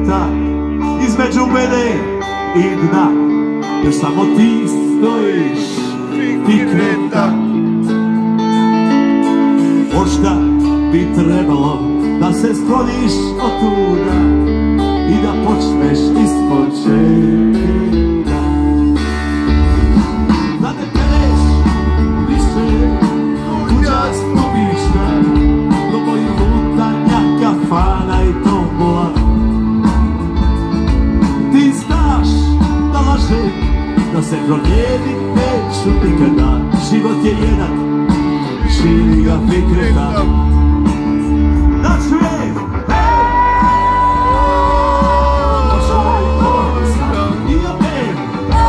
puta između mene i dna, još samo ti stojiš, ti kreta. Možda bi trebalo da se skloniš od tuda i da počneš ispočetka. Da ne pereš više kućas obična, do moju lutanja kafana i tombola. Ti znaš da lažem, da se promijenit neću nikada. Život je jedan, živi ga Fikreta. Da čujem, došao je Formistan i opet.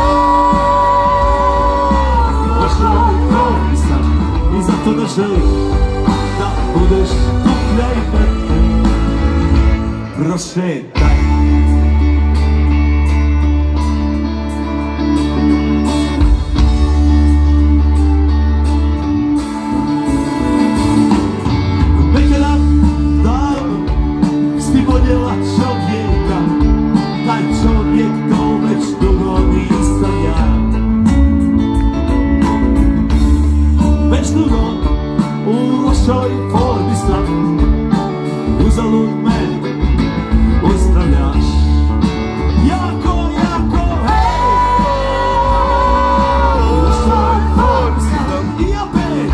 Došao je Formistan i zato da želim da budeš tu kraj mene. Prošetaj. Taj čovjek to već dugo nisam ja. Već dugo u lošoj formi sam, uzalud me uzdravljaš. Jako, jako, hej! U lošoj formi sam i opet.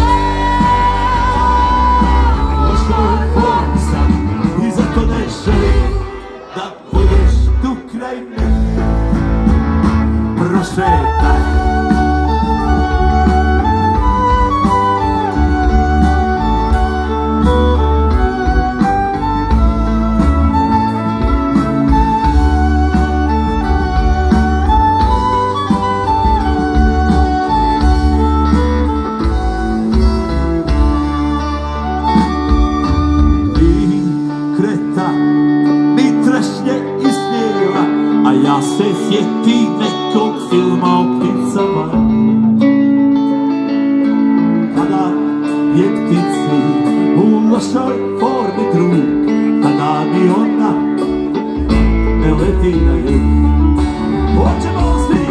U lošoj formi sam i zato ne želim da budeš tu kraj mene. Prošetaj. Fikreta mi trešnje iz snijeva, a ja se sjetim nekog filma o pticama. Kada je ptici u lošoj formi drug, tada mi ona ne leti na jug. Hoćemo svi!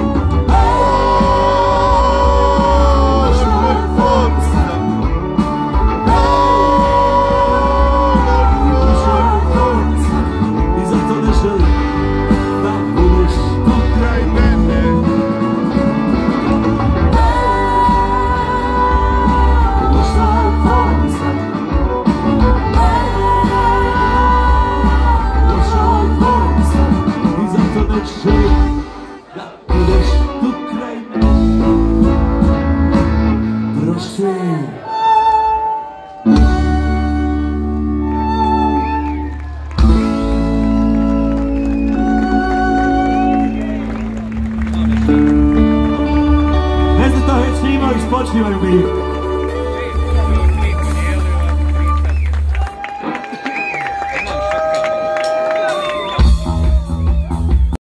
Počnivaju mi.